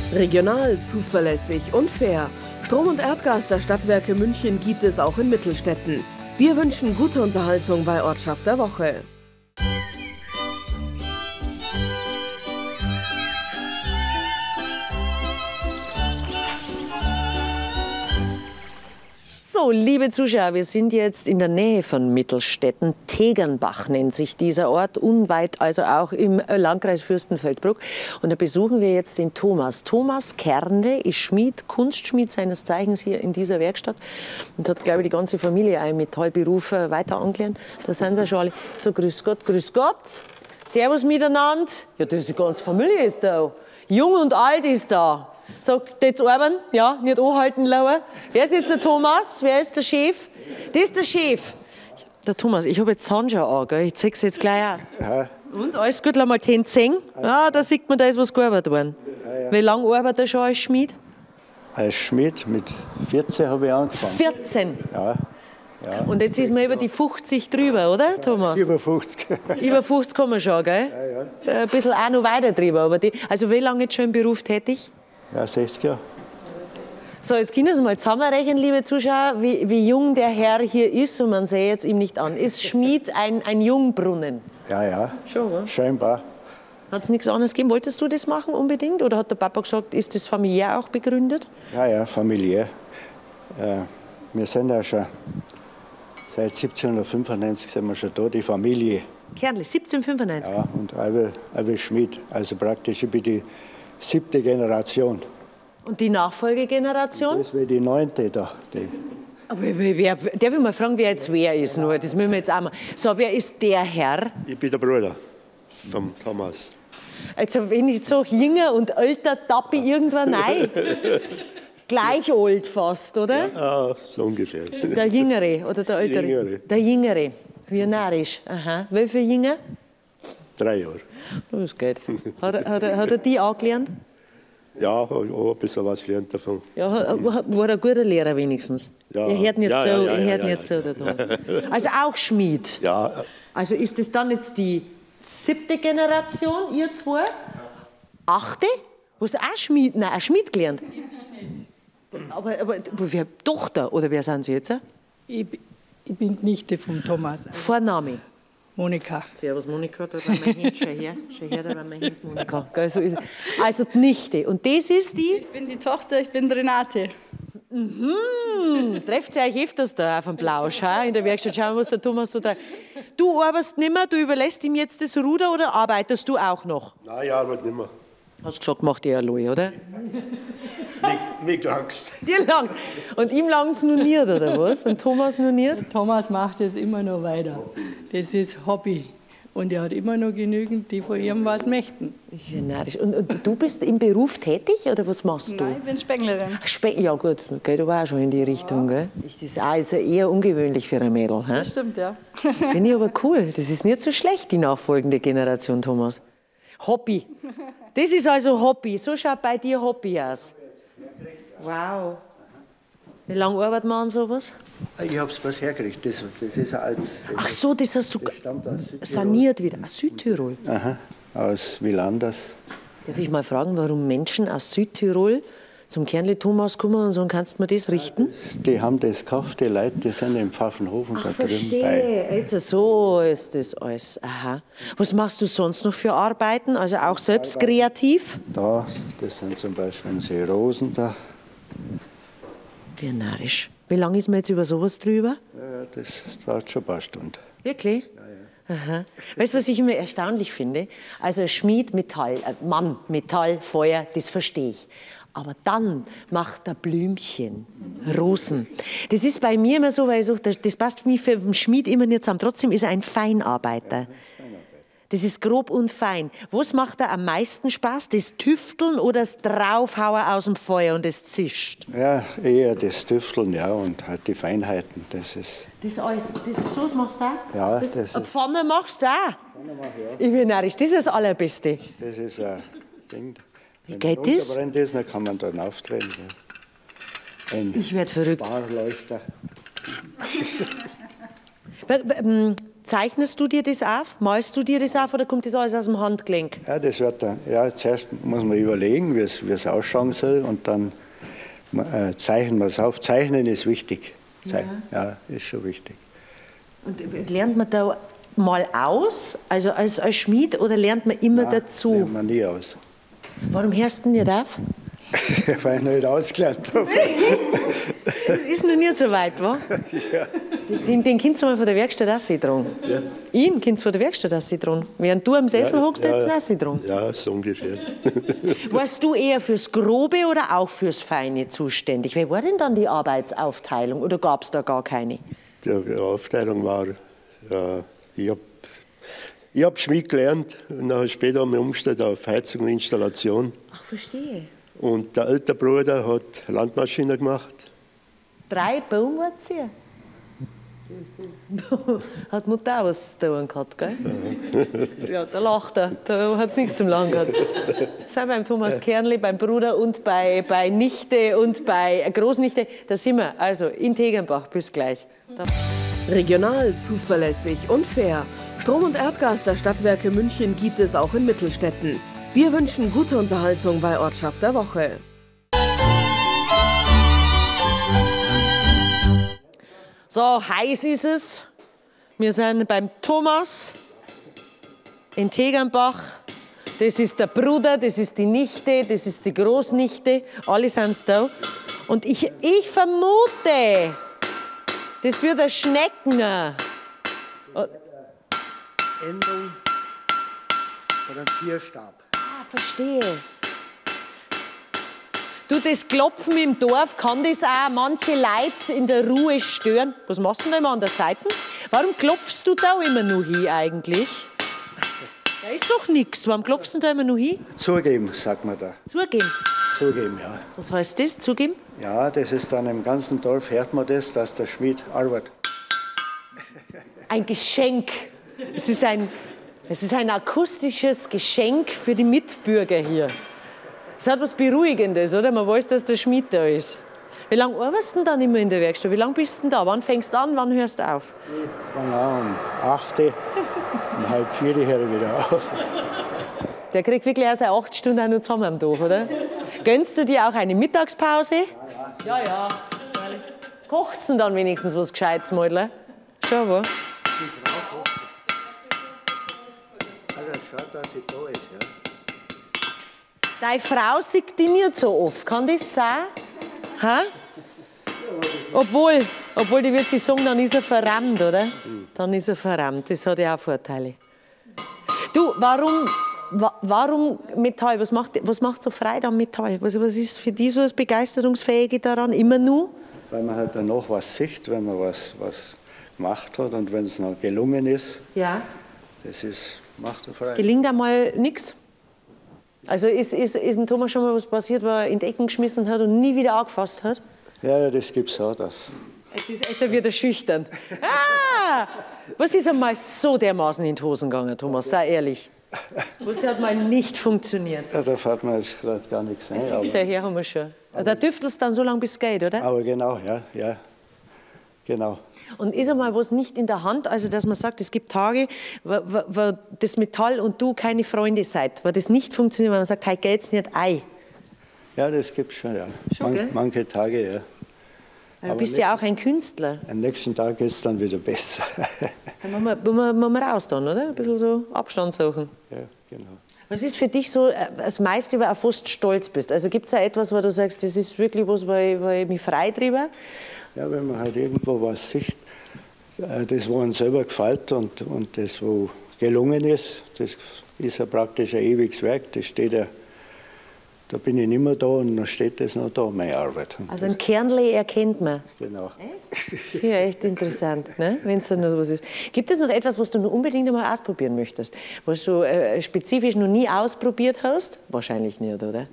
Regional, zuverlässig und fair. Strom und Erdgas der Stadtwerke München gibt es auch in Mittelstädten. Wir wünschen gute Unterhaltung bei Ortschaft der Woche. So, liebe Zuschauer, wir sind jetzt in der Nähe von Mittelstädten. Tegernbach nennt sich dieser Ort, unweit also auch im Landkreis Fürstenfeldbruck. Und da besuchen wir jetzt den Thomas. Thomas Kernle ist Schmied, Kunstschmied seines Zeichens hier in dieser Werkstatt und hat, glaube ich, die ganze Familie einen Metallberuf weiter angelernt. Da sind sie schon alle. So, grüß Gott, grüß Gott. Servus miteinander. Ja, das ist die ganze Familie ist da. Jung und alt ist da. So, jetzt arbeiten, ja, nicht anhalten lassen. Wer ist jetzt der Thomas? Wer ist der Chef? Das ist der Chef. Der Thomas, ich habe jetzt Handschuhe an, gell? Ich zeig's jetzt gleich aus. Ja. Und alles gut, lass mal die Hände sehen. Ja, da sieht man, da ist was gearbeitet worden. Ja, ja. Wie lange arbeitet er schon als Schmied? Als Schmied mit 14 habe ich angefangen. 14? Ja. Ja. Und jetzt ist man über die 50 drüber, oder, Thomas? Über 50. Über 50 kann man schon, gell? Ja, ja. Ein bisschen auch noch weiter drüber. Aber also wie lange jetzt schon im Beruf tätig? Ja, 60 Jahre. So, jetzt können Sie mal zusammenrechnen, liebe Zuschauer, wie jung der Herr hier ist. Und man sähe jetzt ihm nicht an. Ist Schmied ein Jungbrunnen? Ja, ja. Schon, oder? Scheinbar. Hat es nichts anderes gegeben? Wolltest du das machen unbedingt? Oder hat der Papa gesagt, ist das familiär auch begründet? Ja, ja, familiär. Wir sind ja schon seit 1795 sind wir schon da, die Familie. Kernle, 1795? Ja, und Albe Schmied. Also praktisch über die 7. Generation. Und die Nachfolgegeneration? Das wäre die 9. da. Aber darf ich mal fragen, wer jetzt wer ist? Nur, das müssen wir jetzt auch mal. So, wer ist der Herr? Ich bin der Bruder vom Thomas. Also, wenn ich so jünger und älter, tappe ich irgendwann rein. Gleich alt fast, oder? Ja, so ungefähr. Der Jüngere oder der Ältere? Jüngere. Der Jüngere. Wie narrisch. Aha. Wie viel jünger? 3 Jahre. Das geht. Hat er die angelernt? Ja, ich habe ein bisschen was gelernt davon. Ja, war ein guter Lehrer wenigstens. Ja. Er hört nicht Ja, so, ja, ja, er hört ja, nicht ja. so da dran. Also auch Schmied. Ja. Also ist das dann jetzt die 7. Generation, ihr zwei? 8.? Hast du auch Schmied? Nein, auch Schmied gelernt? Aber wer Tochter oder wer sind Sie jetzt? Ich bin die Nichte von Thomas. Vorname? Monika. Servus Monika, da war mein Hund, schau her, da war mein Hund, Monika. So ist es. Also die Nichte. Und das ist die? Ich bin die Tochter, ich bin Renate. Trefft ihr euch öfters da auf dem Blausch, in der Werkstatt? Schauen wir, was der Thomas so treibt. Du arbeitest nicht mehr, du überlässt ihm jetzt das Ruder oder arbeitest du auch noch? Nein, ich arbeite nicht mehr. Hast du gesagt, macht ihr allein, oder? Mir langst. Dir langt. Und ihm langt es noch nicht, oder was? Und Thomas noch nicht? Thomas macht es immer noch weiter. Das ist Hobby. Und er hat immer noch genügend, die von ihm was möchten. Ich bin narrisch. Und du bist im Beruf tätig, oder was machst du? Nein, ich bin Spenglerin. Ja gut, geht aber auch schon in die Richtung. Gell? Das ist also eher ungewöhnlich für ein Mädel. Das stimmt, ja. Finde ich aber cool. Das ist nicht so schlecht, die nachfolgende Generation, Thomas. Hobby. Das ist also Hobby. So schaut bei dir Hobby aus. Wow. Wie lange arbeitet man an sowas? Ich habe es was hergekriegt. Das ist ein altes. Ach so, das hast du saniert wieder. Aus Südtirol? Aha, aus Wilanders. Darf ich mal fragen, warum Menschen aus Südtirol zum Kernle Thomas kommen und sagen, kannst du mir das richten? Die haben das gekauft, die Leute, die sind im Pfaffenhofen da drüben bei. Jetzt so ist das alles. Aha. Was machst du sonst noch für Arbeiten? Also auch selbst kreativ? Da, das sind zum Beispiel unsere Rosen da. Wie narrisch. Wie lange ist man jetzt über sowas drüber? Ja, das dauert schon ein paar Stunden. Wirklich? Ja, ja. Aha. Weißt du, was ich immer erstaunlich finde? Also Schmied, Metall, Mann, Metall, Feuer, das verstehe ich. Aber dann macht er Blümchen, Rosen. Das ist bei mir immer so, weil ich sage, das passt für mich für den Schmied immer nicht zusammen. Trotzdem ist er ein Feinarbeiter. Das ist grob und fein. Was macht er am meisten Spaß? Das Tüfteln oder das Draufhauen aus dem Feuer und das zischt? Ja, eher das Tüfteln, ja, und halt die Feinheiten. Das ist. Das alles, das machst du auch? Ja, das Eine ist. Pfanne machst du auch? Pfanne mache ich auch. Ich bin narrisch, das ist das Allerbeste. Das ist ein Ding. Wie geht das? Wenn das, dann kann man dann aufdrehen. Ich werde verrückt. Sparleuchter. zeichnest du dir das auf? Malst du dir das auf oder kommt das alles aus dem Handgelenk? Ja, das wird dann, ja, zuerst muss man überlegen, wie es ausschauen soll und dann zeichnen wir es auf. Zeichnen ist wichtig. Ja, ist schon wichtig. Und lernt man da mal aus, also als Schmied, oder lernt man immer dazu? Lernt man nie aus. Warum hörst du nicht auf? Weil ich noch nicht ausgelernt habe. Das ist noch nicht so weit, wa? Ja. Den kannst du mal von der Werkstatt austragen. Ja. Ihn kannst du von der Werkstatt austragen. Während du am Sessel hockst, jetzt austragen. Ja, so ungefähr. Warst du eher fürs Grobe oder auch fürs Feine zuständig? Wie war denn dann die Arbeitsaufteilung oder gab es da gar keine? Die Aufteilung war, ich hab Schmied gelernt und dann später haben wir umgestellt auf Heizung und Installation. Ach, verstehe. Und der ältere Bruder hat Landmaschine gemacht. 3 Baumwurzeln? Hat Mutter auch was zu tun gehabt, gell? Ja, da lacht er. Da hat es nichts zum Lachen gehabt. Sind beim Thomas Kernli, beim Bruder und bei Nichte und bei Großnichte. Da sind wir. Also in Tegernbach. Bis gleich. Regional, zuverlässig und fair. Strom und Erdgas der Stadtwerke München gibt es auch in Mittelstädten. Wir wünschen gute Unterhaltung bei Ortschaft der Woche. So, heiß ist es. Wir sind beim Thomas in Tegernbach. Das ist der Bruder, das ist die Nichte, das ist die Großnichte. Alle sind da. Und ich vermute, das wird ein Schneckner. Endung von einem Tierstab. Ah, verstehe. Du, das Klopfen im Dorf, kann das auch manche Leute in der Ruhe stören? Was machst du denn immer an der Seite? Warum klopfst du da immer noch hin eigentlich? Da ist doch nichts. Warum klopfst du da immer noch hin? Zugeben, sagt man da. Zugeben. Zugeben, ja. Was heißt das, zugeben? Ja, das ist dann im ganzen Dorf, hört man das, dass der Schmied arbeitet. Ein Geschenk. Es ist ein akustisches Geschenk für die Mitbürger hier. Es hat was Beruhigendes, oder? Man weiß, dass der Schmied da ist. Wie lange arbeitest du denn dann immer in der Werkstatt? Wie lange bist du denn da? Wann fängst du an, wann hörst du auf? Ich fange an um 8 Uhr, um halb 4 Uhr höre ich wieder auf. Der kriegt wirklich auch seine 8 Stunden auch noch zusammen am Tag, oder? Gönnst du dir auch eine Mittagspause? Ja, ja. Kocht's denn dann wenigstens was Gescheites, Mädler? Schon, wa? Also schaut, dass sie da ist, ja. Deine Frau sieht dich nicht so oft. Kann das sein? Ha? Obwohl die wird sich sagen, dann ist er verrammt, oder? Dann ist er verrammt. Das hat ja auch Vorteile. Du, warum Metall? Was macht so Freude am Metall? Was ist für dich so das Begeisterungsfähige daran? Immer nur? Weil man halt danach was sieht, wenn man was gemacht hat und wenn es noch gelungen ist. Ja. Macht eine Freude. Gelingt einmal nichts? Also ist dem Thomas schon mal was passiert, wo er in die Ecken geschmissen hat und nie wieder angefasst hat? Ja, das gibt es auch. Jetzt wird er schüchtern. Ah! Was ist einmal so dermaßen in die Hosen gegangen, Thomas? Sei ehrlich. Was hat mal nicht funktioniert? Ja, da fällt mir jetzt gerade gar nichts ein. Her haben wir schon. Da düftelst dann so lange, bis es geht, oder? Aber genau, ja. Genau. Und ist einmal was nicht in der Hand, also dass man sagt, es gibt Tage, wo das Metall und du keine Freunde seid, wo das nicht funktioniert, weil man sagt, heute geht's nicht ein. Ja, das gibt es schon, ja. Schon, manche Tage, ja. Du bist ja auch ein Künstler. Am nächsten Tag ist es dann wieder besser. Dann machen wir raus dann, oder? Ein bisschen so Abstand suchen. Ja, genau. Was ist für dich so das meiste, wo du fast stolz bist? Also gibt es auch etwas, wo du sagst, das ist wirklich was, wo ich mich frei drüber? Ja, wenn man halt irgendwo was sieht, das, wo uns selber gefällt und das, wo gelungen ist, das ist ja praktisch ein ewiges Werk. Das steht ja, da bin ich nicht mehr da und dann steht das noch da, meine Arbeit. Und also ein Kernle erkennt man. Genau. Echt? Ja, echt interessant, ne? Wenn es da noch was ist. Gibt es noch etwas, was du noch unbedingt einmal ausprobieren möchtest? Was du spezifisch noch nie ausprobiert hast? Wahrscheinlich nicht, oder?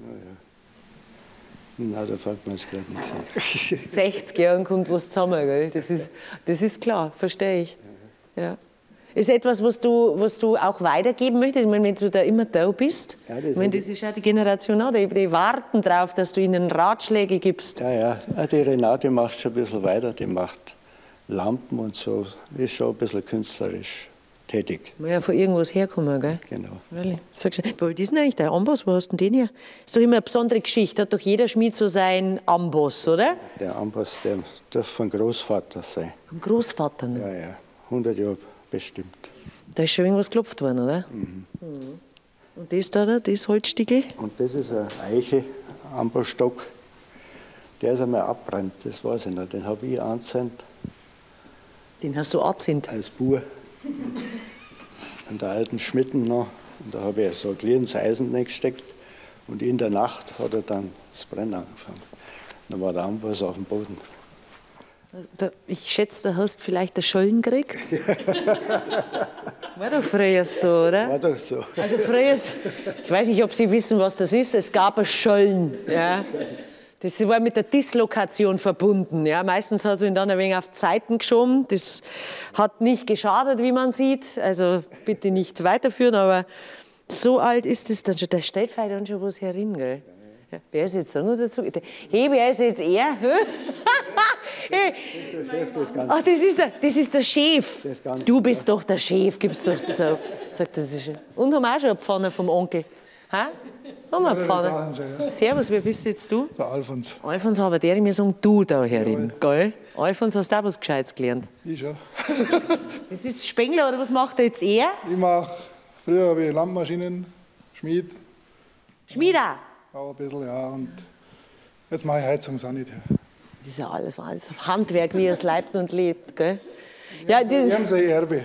Nein, da fällt mir jetzt gerade nichts ein. 60 Jahren kommt was zusammen, gell? Das ist klar, verstehe ich. Ja. Ist etwas, was du auch weitergeben möchtest? Ich meine, wenn du da immer da bist, Ja, das ist ja die Generation, die warten darauf, dass du ihnen Ratschläge gibst. Ja, die Renate macht schon ein bisschen weiter, die macht Lampen und so, ist schon ein bisschen künstlerisch tätig. Muss ja von irgendwas herkommen, gell? Genau. Really? Sag schon, wie ist denn eigentlich der Amboss? Wo hast du denn den hier? Ist doch immer eine besondere Geschichte. Hat doch jeder Schmied so seinen Amboss, oder? Der Amboss, der dürfte von Großvater sein. Vom Großvater noch. Ja, ja, 100 Jahre bestimmt. Da ist schon irgendwas geklopft worden, oder? Und das da, das Holzstickel? Und das ist ein Eiche-Ambossstock. Der ist einmal abbrennt, das weiß ich noch. Den habe ich angezündet Den hast du angezündet. als Bub. An der alten Schmitten noch. Und da habe ich so ein kleines Eisen reingesteckt. Und in der Nacht hat er dann das Brennen angefangen. Dann war der Amboss auf dem Boden. Ich schätze, da hast du vielleicht einen Schollen gekriegt. War doch früher so, oder? War doch so. Also früher, ich weiß nicht, ob Sie wissen, was das ist. Es gab einen Schollen. Ja. Das war mit der Dislokation verbunden. Ja. Meistens hat es ihn dann ein wenig auf die Seiten geschoben. Das hat nicht geschadet, wie man sieht. Also bitte nicht weiterführen, aber so alt ist es dann schon. Da steht vielleicht dann schon was herin, gell? Ja, wer ist jetzt da noch dazu? Hey, wer ist jetzt er? Ach, das ist der Chef. Du bist doch der Chef, gib's doch so. Sagt das ist. Und haben auch schon eine Pfanne vom Onkel. Ha? Haben wir eine Pfanne? Servus, wer bist jetzt du? Der Alfons. Alfons, aber der mir sagen, du da herin, gell? Alfons, hast du auch was Gescheites gelernt? Ich schon. Das ist Spengler, oder was macht er jetzt er? Früher habe ich Landmaschinen, Schmied, Schmieder. auch ein bisschen, ja. Und jetzt mache ich Heizungssanitär. Das ist ja alles Handwerk, wie es leibt und lebt, gell? Ja, Wir haben sein Erbe.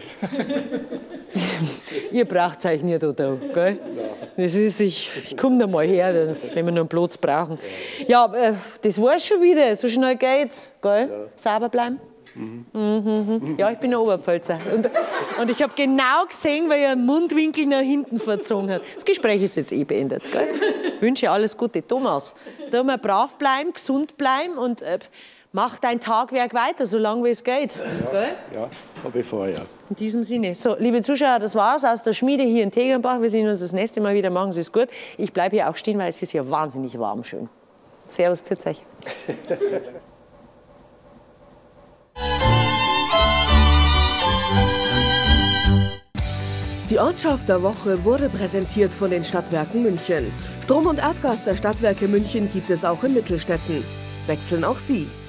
Ihr braucht euch nicht da, gell? Das ist, ich komme da mal her, wenn wir noch einen Platz brauchen. Ja, das war's schon wieder. So schnell geht's, gell? Ja. Sauber bleiben. Ja, ich bin ein Oberpfälzer. Und ich habe genau gesehen, weil er einen Mundwinkel nach hinten verzogen hat. Das Gespräch ist jetzt beendet, gell? Ich wünsche alles Gute. Thomas, da mal brav bleiben, gesund bleiben und mach dein Tagwerk weiter, solange wie es geht. Ja, habe ich vor, ja. In diesem Sinne. So, liebe Zuschauer, das war's aus der Schmiede hier in Tegernbach. Wir sehen uns das nächste Mal wieder. Machen Sie es gut. Ich bleibe hier auch stehen, weil es ist hier wahnsinnig warm schön. Servus, pfiat euch. Die Ortschaft der Woche wurde präsentiert von den Stadtwerken München. Strom und Erdgas der Stadtwerke München gibt es auch in Mittelstetten. Wechseln auch Sie.